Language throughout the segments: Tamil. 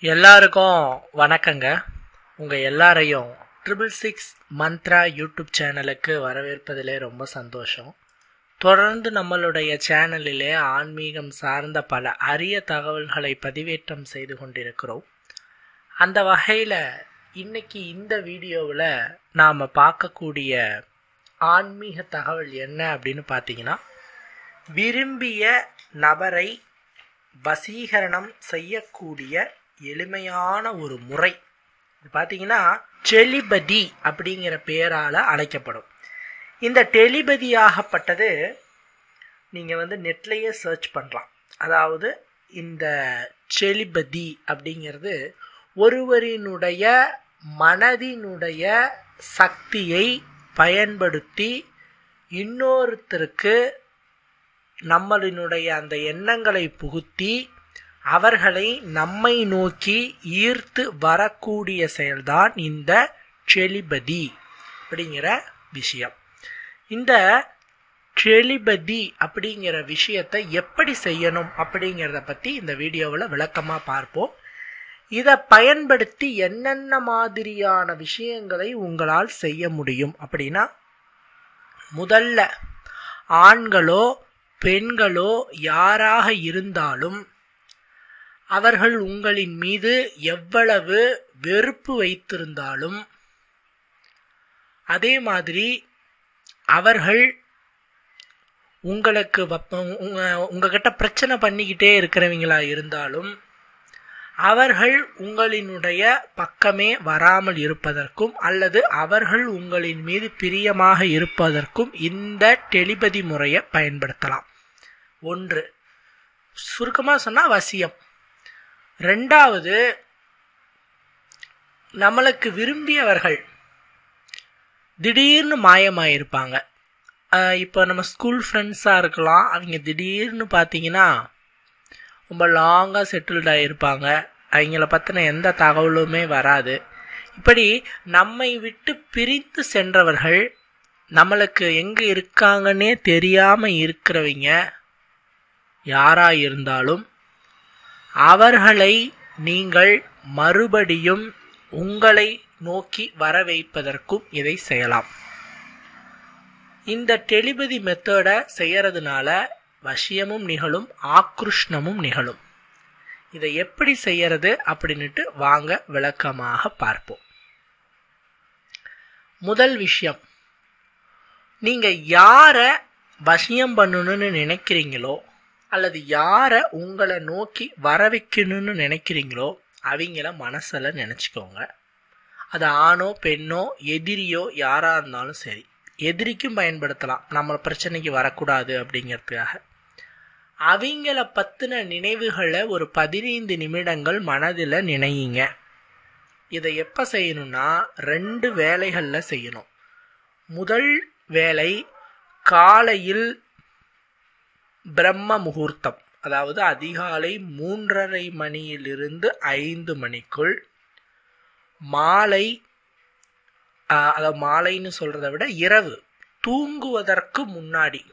எல்லாருக்கும் வணக்கங்க. உங்கள் எல்லாரையும் 666 மந்த்ரா யூடியூப் சேனலுக்கு வரவேற்பதிலே ரொம்ப சந்தோஷம். தொடர்ந்து நம்மளுடைய சேனலிலே ஆன்மீகம் சார்ந்த பல அரிய தகவல்களை பதிவேற்றம் செய்து கொண்டிருக்கிறோம். அந்த வகையில் இன்னைக்கு இந்த வீடியோவில் நாம் பார்க்கக்கூடிய ஆன்மீக தகவல் என்ன அப்படின்னு பார்த்தீங்கன்னா, விரும்பிய நபரை வசீகரணம் செய்யக்கூடிய எளிமையான ஒரு முறை. இது பார்த்தீங்கன்னா டெலிபதி அப்படிங்கிற பெயரால் அழைக்கப்படும். இந்த டெலிபதியாகப்பட்டது நீங்கள் நெட்லேயே சர்ச் பண்ணலாம். அதாவது இந்த டெலிபதி அப்படிங்கிறது ஒருவரினுடைய மனதினுடைய சக்தியை பயன்படுத்தி இன்னொருத்தருக்கு நம்மளினுடைய அந்த எண்ணங்களை புகுத்தி அவர்களை நம்மை நோக்கி ஈர்த்து வரக்கூடிய செயல்தான் இந்த டெலிபதி அப்படிங்கிற விஷயம். இந்த டெலிபதி அப்படிங்கிற விஷயத்தை எப்படி செய்யணும் அப்படிங்கிறத பற்றி இந்த வீடியோவில் விளக்கமாக பார்ப்போம். இதை பயன்படுத்தி என்னென்ன மாதிரியான விஷயங்களை உங்களால் செய்ய முடியும் அப்படின்னா, முதல்ல ஆண்களோ பெண்களோ யாராக இருந்தாலும் அவர்கள் உங்களின் மீது எவ்வளவு வெறுப்பு வைத்திருந்தாலும், அதே மாதிரி அவர்கள் உங்களுக்கு உங்ககிட்ட பிரச்சனை பண்ணிக்கிட்டே இருக்கிறவங்களா இருந்தாலும் அவர்கள் உங்களினுடைய பக்கமே வராமல் இருப்பதற்கும் அல்லது அவர்கள் உங்களின் மீது பிரியமாக இருப்பதற்கும் இந்த டெலிபதி முறையை பயன்படுத்தலாம். ஒன்று, சுருக்கமாக சொன்னால் வசியம். ரெண்டாவது, நம்மளுக்கு விரும்பியவர்கள் திடீர்னு மாயமாயிருப்பாங்க. இப்போ நம்ம ஸ்கூல் ஃப்ரெண்ட்ஸாக இருக்கலாம். அவங்க திடீர்னு பார்த்தீங்கன்னா ரொம்ப லாங்காக செட்டில்ட் ஆகியிருப்பாங்க. அவங்கள பற்றின எந்த தகவலுமே வராது. இப்படி நம்மை விட்டு பிரிந்து சென்றவர்கள், நம்மளுக்கு எங்கே இருக்காங்கன்னே தெரியாமல் இருக்கிறவங்க யாராக இருந்தாலும் அவர்களை நீங்கள் மறுபடியும் உங்களை நோக்கி வர வைப்பதற்கும் இதை செய்யலாம். இந்த டெலிபதி மெத்தடை செய்யறதுனால வசியமும் நிகழும், ஆக்ருஷ்ணமும் நிகழும். இதை எப்படி செய்யறது அப்படின்னுட்டு வாங்க விளக்கமாக பார்ப்போம். முதல் விஷயம், நீங்க யார வசியம் பண்ணணும்னு நினைக்கிறீங்களோ அல்லது யாரை உங்களை நோக்கி வர வைக்கணும்னு நினைக்கிறீங்களோ அவங்கள மனசில் நினச்சிக்கோங்க. அது ஆணோ பெண்ணோ எதிரியோ யாராக இருந்தாலும் சரி. எதிரிக்கும் பயன்படுத்தலாம், நம்ம பிரச்சனைக்கு வரக்கூடாது அப்படிங்கிறதுக்காக. அவங்கள பற்றின நினைவுகளை ஒரு 15 நிமிடங்கள் மனதில் நினையுங்க. இதை எப்போ செய்யணும்னா 2 வேளைகளில் செய்யணும். முதல் வேளை காலையில் பிரம்ம முகூர்த்தம், அதாவது அதிகாலை 3:30 மணியிலிருந்து 5 மணிக்குள். மாலை, அதாவது மாலைன்னு சொல்றதை விட இரவு தூங்குவதற்கு முன்னாடி,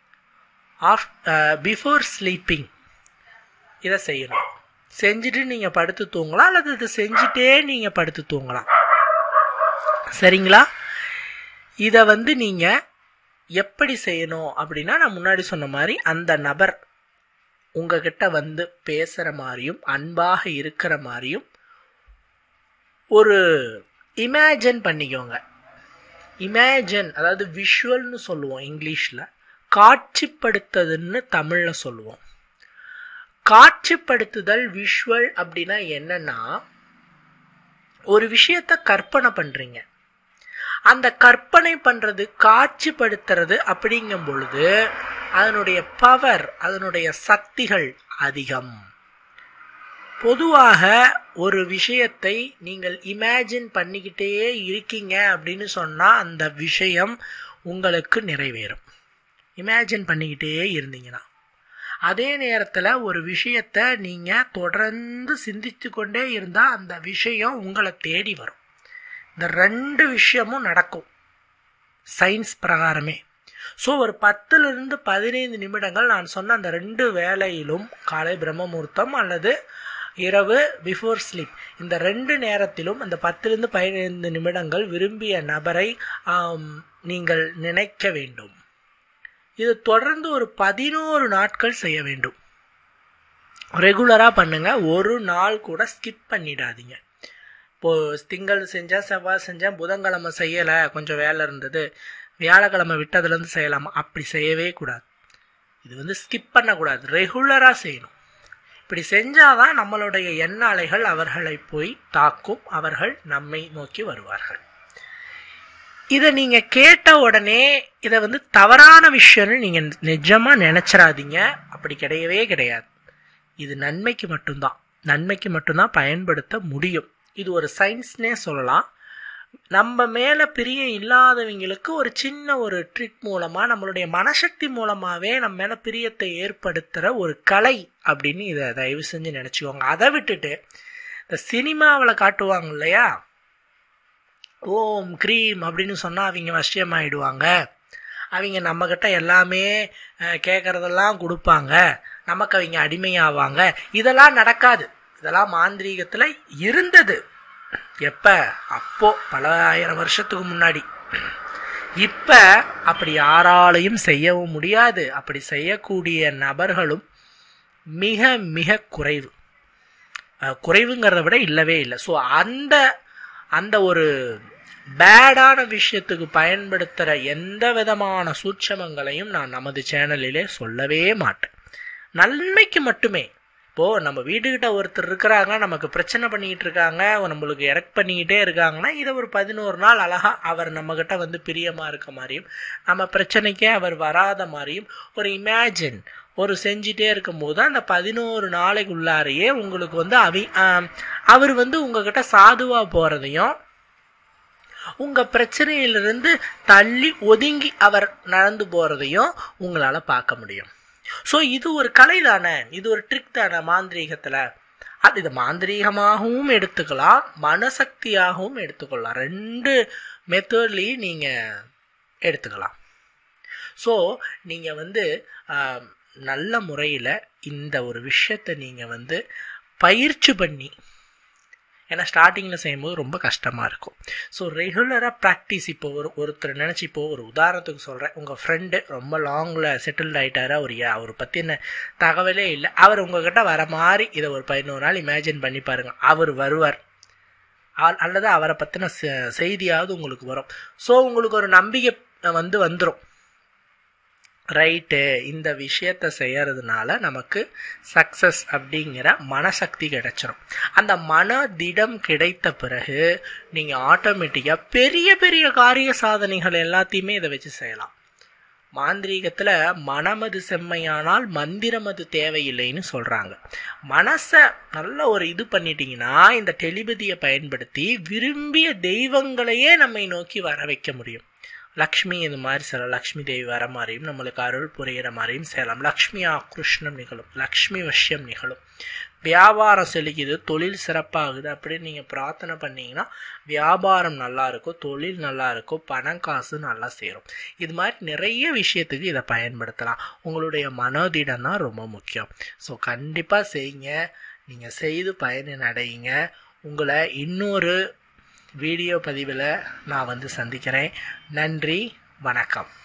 பிஃபோர் ஸ்லீப்பிங் இதை செய்யணும். செஞ்சுட்டு நீங்கள் படுத்து தூங்கலாம் அல்லது இதை செஞ்சுட்டே நீங்கள் படுத்து தூங்கலாம். சரிங்களா? இதை நீங்கள் எப்படி செய்யணும் அப்படின்னா, நான் முன்னாடி சொன்ன மாதிரி அந்த நபர் உங்ககிட்ட பேசுகிற மாதிரியும் அன்பாக இருக்கிற மாதிரியும் ஒரு இமேஜின் பண்ணிக்கோங்க. இமேஜின், அதாவது விஷுவல்னு சொல்லுவோம் இங்கிலீஷில், காட்சிப்படுத்துதல்னு தமிழில் சொல்லுவோம். காட்சிப்படுத்துதல், விஷுவல் அப்படின்னா என்னன்னா, ஒரு விஷயத்தை கற்பனை பண்ணுறீங்க. அந்த கற்பனை பண்றது, காட்சிப்படுத்துறது அப்படிங்கும் பொழுது அதனுடைய பவர், அதனுடைய சக்திகள் அதிகம். பொதுவாக ஒரு விஷயத்தை நீங்கள் இமேஜின் பண்ணிக்கிட்டே இருக்கீங்க அப்படின்னு சொன்னால் அந்த விஷயம் உங்களுக்கு நிறைவேறும். இமேஜின் பண்ணிக்கிட்டே இருந்தீங்கன்னா. அதே நேரத்தில் ஒரு விஷயத்தை நீங்கள் தொடர்ந்து சிந்தித்து கொண்டே இருந்தால் அந்த விஷயம் உங்களை தேடி வரும். இந்த 2 விஷயமும் நடக்கும் சயின்ஸ் பிரகாரமே. ஸோ ஒரு 10-15 நிமிடங்கள் நான் சொன்ன அந்த 2 வேளையிலும், காலை பிரம்ம முகூர்த்தம் அல்லது இரவு பிஃபோர் ஸ்லீப், இந்த 2 நேரத்திலும் அந்த 10லிருந்து 15 நிமிடங்கள் விரும்பிய நபரை நீங்கள் நினைக்க வேண்டும். இது தொடர்ந்து ஒரு 11 நாட்கள் செய்ய வேண்டும். ரெகுலராக பண்ணுங்க. ஒரு நாள் கூட ஸ்கிப் பண்ணிடாதீங்க. இப்போது திங்கள் செஞ்சேன், செவ்வாய் செஞ்சேன், புதன்கிழமை செய்யலை, கொஞ்சம் வேலை இருந்தது, வியாழக்கிழமை விட்டதுலேருந்து செய்யலாமா, அப்படி செய்யவே கூடாது. இது ஸ்கிப் பண்ணக்கூடாது, ரெகுலராக செய்யணும். இப்படி செஞ்சாதான் நம்மளுடைய எண்ண அலைகள் அவர்களை போய் தாக்கும், அவர்கள் நம்மை நோக்கி வருவார்கள். இதை நீங்கள் கேட்ட உடனே இதை தவறான விஷயம்னு நீங்கள் நிஜமாக நினச்சிடாதீங்க. அப்படி கிடையவே கிடையாது. இது நன்மைக்கு மட்டும்தான் பயன்படுத்த முடியும். இது ஒரு சயின்ஸ்னே சொல்லலாம். நம்ம மேலே பிரியம் இல்லாதவங்களுக்கு ஒரு சின்ன ஒரு ட்ரிக் மூலமாக, நம்மளுடைய மனசக்தி மூலமாகவே நம்ம மேலே பிரியத்தை ஏற்படுத்துகிற ஒரு கலை அப்படின்னு இதை தயவு செஞ்சு நினச்சிக்கோங்க. அதை விட்டுட்டு இந்த சினிமாவில் காட்டுவாங்க இல்லையா, ஓம் க்ரீம் அப்படின்னு சொன்னால் அவங்க வசியமாயிடுவாங்க, அவங்க நம்மக்கிட்ட எல்லாமே கேட்குறதெல்லாம் கொடுப்பாங்க, நமக்கு அவங்க அடிமையாவாங்க, இதெல்லாம் நடக்காது. இதெல்லாம் மாந்திரீகத்தில் இருந்தது. எப்போ? அப்போ பல ஆயிரம் வருஷத்துக்கு முன்னாடி. இப்போ அப்படி யாராலையும் செய்யவும் முடியாது. அப்படி செய்யக்கூடிய நபர்களும் மிக மிக குறைவுங்கிறத விட இல்லவே இல்லை. ஸோ அந்த ஒரு பேடான விஷயத்துக்கு பயன்படுத்துகிற எந்த விதமான சூட்சமங்களையும் நான் நமது சேனலிலே சொல்லவே மாட்டேன். நன்மைக்கு மட்டுமே. இப்போது நம்ம வீட்டுக்கிட்ட ஒருத்தர் இருக்கிறாங்க, நமக்கு பிரச்சனை பண்ணிக்கிட்டு இருக்காங்க, நம்மளுக்கு எரெக்ட் பண்ணிக்கிட்டே இருக்காங்கன்னா, இதை ஒரு 11 நாள் அழகாக அவர் நம்மக்கிட்ட பிரியமாக இருக்க மாதிரியும், நம்ம பிரச்சனைக்கே அவர் வராத மாதிரியும் ஒரு இமேஜின் ஒரு செஞ்சிட்டே இருக்கும்போது அந்த 11 நாளைக்குள்ளாரையே உங்களுக்கு அவர் உங்ககிட்ட சாதுவாக போகிறதையும், உங்கள் பிரச்சனையிலிருந்து தள்ளி ஒதுங்கி அவர் நடந்து போகிறதையும் உங்களால் பார்க்க முடியும். ஸோ இது ஒரு கலை தானே, இது ஒரு ட்ரிக் தானே மாந்திரீகத்தில். இது மாந்திரீகமாகவும் எடுத்துக்கலாம், மனசக்தியாகவும் எடுத்துக்கொள்ளலாம். 2 மெத்தட்லேயும் நீங்கள் எடுத்துக்கலாம். ஸோ நீங்கள் நல்ல முறையில் இந்த ஒரு விஷயத்தை நீங்கள் பயிற்சி பண்ணி, ஏன்னா ஸ்டார்டிங்கில் செய்யும்போது ரொம்ப கஷ்டமாக இருக்கும். ஸோ ரெகுலராக ப்ராக்டிஸ். இப்போ ஒருத்தர் நினச்சி, இப்போது ஒரு உதாரணத்துக்கு சொல்கிறேன், உங்கள் ஃப்ரெண்டு ரொம்ப லாங்கில் செட்டில்ட் ஆகிட்டாரு, அவர் பற்றின தகவலே இல்லை, அவர் உங்கள்கிட்ட வர மாதிரி இதை ஒரு 11 நாள் இமேஜின் பண்ணி பாருங்கள். அவர் வருவார், அல்லது அவரை பற்றின செய்தியாவது உங்களுக்கு வரும். ஸோ உங்களுக்கு ஒரு நம்பிக்கை வந்துடும். ரைட்டு, இந்த விஷயத்தை செய்யறதுனால நமக்கு சக்சஸ் அப்படிங்கிற மனசக்தி கிடைச்சிடும். அந்த மனதிடம் கிடைத்த பிறகு நீங்கள் ஆட்டோமேட்டிக்காக பெரிய பெரிய காரிய சாதனைகள் எல்லாத்தையுமே இதை வச்சு செய்யலாம். மாந்திரீகத்தில் மனமது செம்மையானால் மந்திரமது தேவையில்லைன்னு சொல்கிறாங்க. மனசை நல்ல ஒரு இது பண்ணிட்டீங்கன்னா, இந்த டெலிபதியை பயன்படுத்தி விரும்பிய தெய்வங்களையே நம்மை நோக்கி வர வைக்க முடியும். லக்ஷ்மி இது மாதிரி செய்யலாம், லக்ஷ்மி தேவி வர மாதிரியும் நம்மளுக்கு அருள் புரிகிற மாதிரியும் செய்யலாம். லக்ஷ்மி ஆக்ருஷ்ணம் நிகழும், லக்ஷ்மி வஷ்யம் நிகழும், வியாபாரம் செழிக்குது, தொழில் சிறப்பாகுது அப்படின்னு நீங்கள் பிரார்த்தனை பண்ணிங்கன்னா வியாபாரம் நல்லா இருக்கும், தொழில் நல்லா இருக்கும், பணம் காசு நல்லா சேரும். இது மாதிரி நிறைய விஷயத்துக்கு இதை பயன்படுத்தலாம். உங்களுடைய மனோதிடம் தான் ரொம்ப முக்கியம். ஸோ கண்டிப்பாக செய்யுங்க. நீங்கள் செய்து பயனின் அடையுங்க. உங்களை இன்னொரு வீடியோ பதிவில் நான் சந்திக்கிறேன். நன்றி, வணக்கம்.